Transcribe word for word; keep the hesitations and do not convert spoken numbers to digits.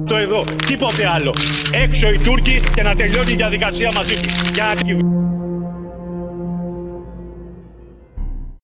το εδώ, τίποτε άλλο. Έξω οι Τούρκοι και να τελειώνει η διαδικασία μαζί τους. Για να κυβ...